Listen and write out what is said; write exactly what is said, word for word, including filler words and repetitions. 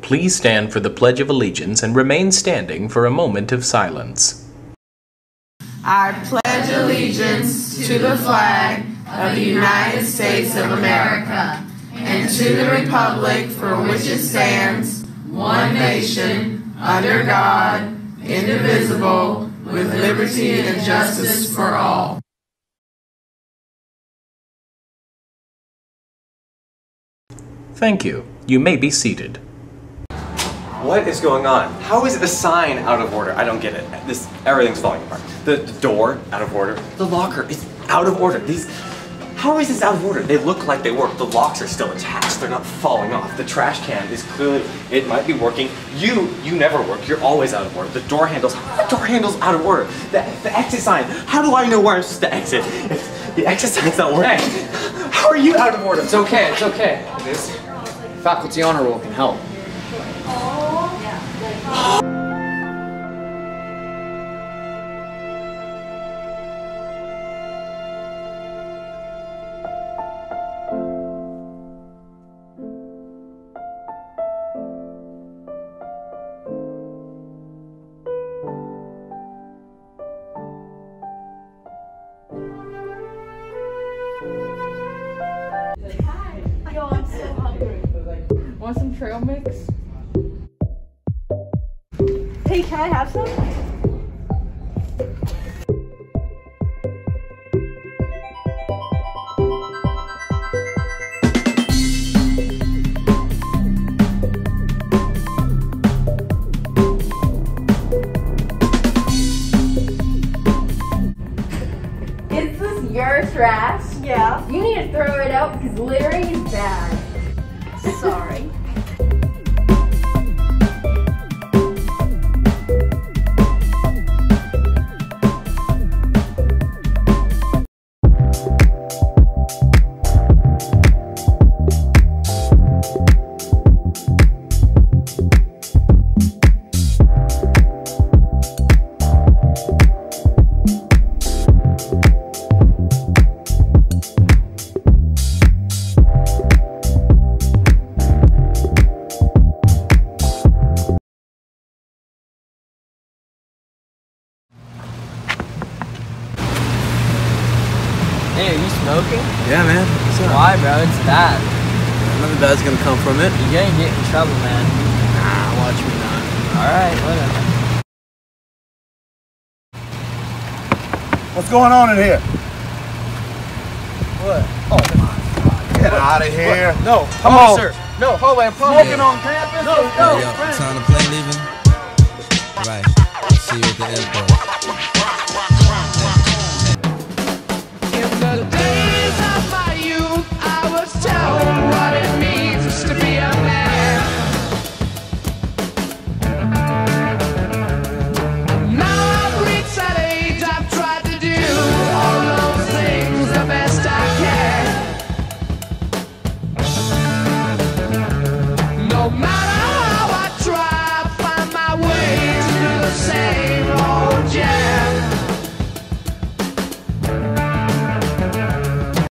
please stand for the Pledge of Allegiance and remain standing for a moment of silence. I pledge allegiance to the flag of the United States of America and to the republic for which it stands, one nation, under God, indivisible, with liberty and justice for all. Thank you. You may be seated. What is going on? How is the sign out of order? I don't get it. This everything's falling apart. The, the door out of order. The locker is out of order. These, how is this out of order? They look like they work. The locks are still attached. They're not falling off. The trash can is clearly, it might be working. You, you never work. You're always out of order. The door handles, the door handle's out of order. The, the exit sign. How do I know where I'm supposed to exit if the exit sign's not working? Hey. How are you out of order? It's okay. It's okay. This faculty honor roll can help. Yo, I'm so hungry. Want some trail mix? Hey, can I have some? Is this your trash? Yeah. You need to throw it out because littering is bad. Sorry. Hey, are you smoking? Yeah, man. What's up? Why, bro? It's bad. Nothing bad's gonna come from it. You're gonna get in trouble, man. Nah, watch me not. Alright, whatever. What's going on in here? What? Oh my God! Get out of here! What? No, come on, sir. No, hold on, Smoking on campus? No, no. Yo, time to play leaving? Right. See you at the airport.